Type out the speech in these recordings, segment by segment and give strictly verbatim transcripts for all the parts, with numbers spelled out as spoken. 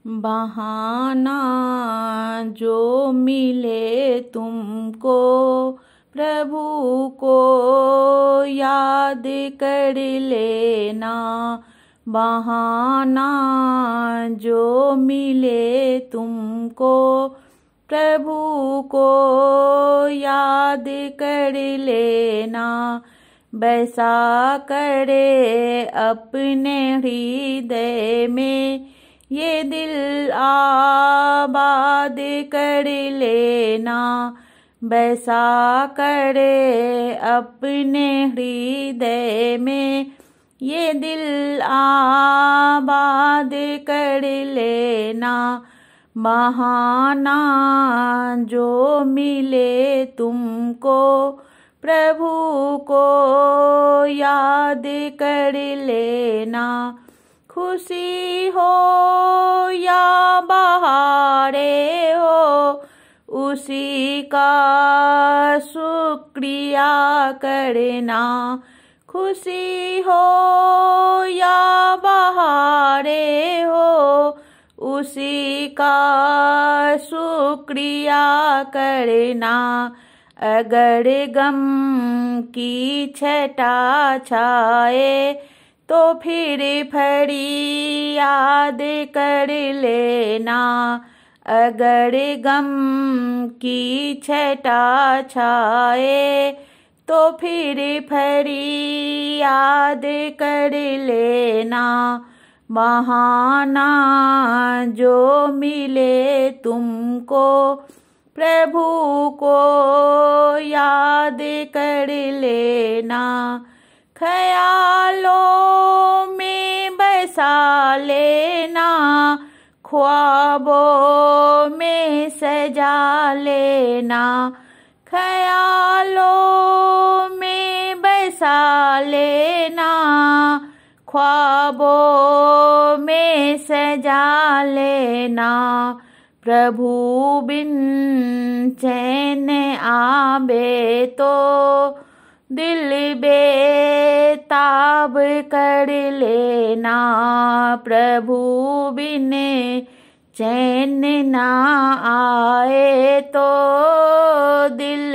बहाना जो मिले तुमको, प्रभु को याद कर लेना। बहाना जो मिले तुमको, प्रभु को याद कर लेना। बैसा करे अपने हृदय में, ये दिल आबाद कर लेना। बैसा करे अपने हृदय में, ये दिल आबाद कर लेना। बहाना जो मिले तुमको, प्रभु को याद कर लेना। खुशी हो या बहारे हो, उसी का शुक्रिया करना। खुशी हो या बहारे हो, उसी का शुक्रिया करना। अगर गम की छटा छाए, तो फिर फरियाद कर लेना। अगर गम की छटा छाए, तो फिर फरियाद कर लेना। बहाना जो मिले तुमको, प्रभु को याद कर लेना। ख्यालों में बसा लेना, ख्वाबों में सजा लेना। ख्यालों में बसा लेना, ख्वाबों में सजा लेना। प्रभु बिन चैन आवे तो, दिल बेताब कर लेना। प्रभु बिन चैन ना आए तो, दिल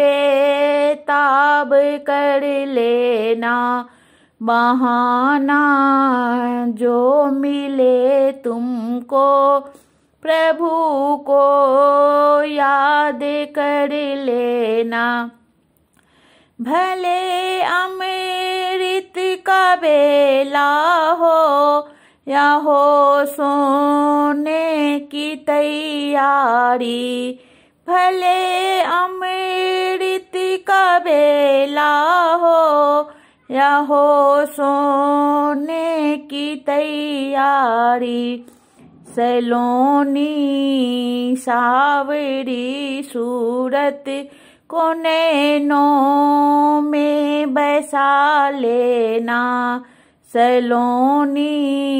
बेताब कर लेना। बहाना जो मिले तुमको, प्रभु को याद कर लेना। भले अमृत का बेला हो, या हो सोने की तैयारी। भले अमृत का बेला हो, या हो सोने की तैयारी। सलोनी सावरी सूरत को नैनों में बसा लेना। सलोनी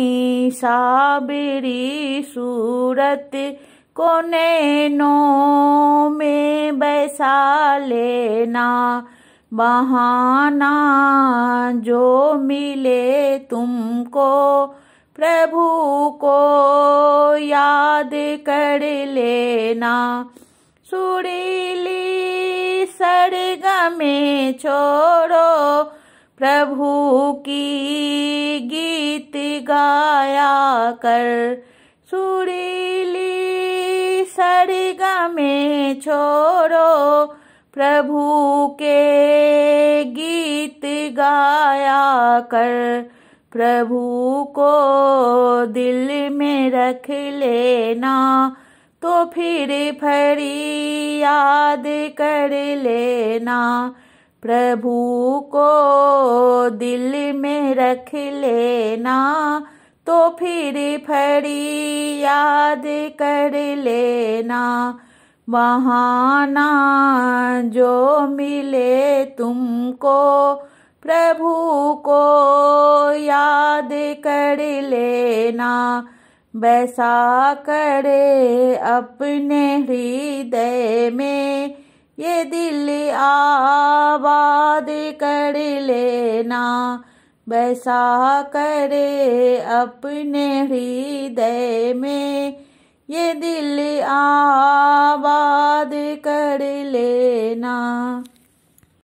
सावरी सूरत को नैनों में बसा लेना। बहाना जो मिले तुमको, प्रभु को याद कर लेना। सुरीली सरगमें छोड़ो, प्रभु की गीत गाया कर। सुरीली सरगमें छोड़ो, प्रभु के गीत गाया कर। प्रभु को दिल में रख लेना, तो फिर फरियाद कर लेना। प्रभु को दिल में रख लेना, तो फिर फरियाद कर लेना। बहाना जो मिले तुमको, प्रभु को याद कर लेना। बैसा करे अपने हृदय में, ये दिल आबाद कर लेना। बैसा करे अपने हृदय में, ये दिल आबाद कर लेना।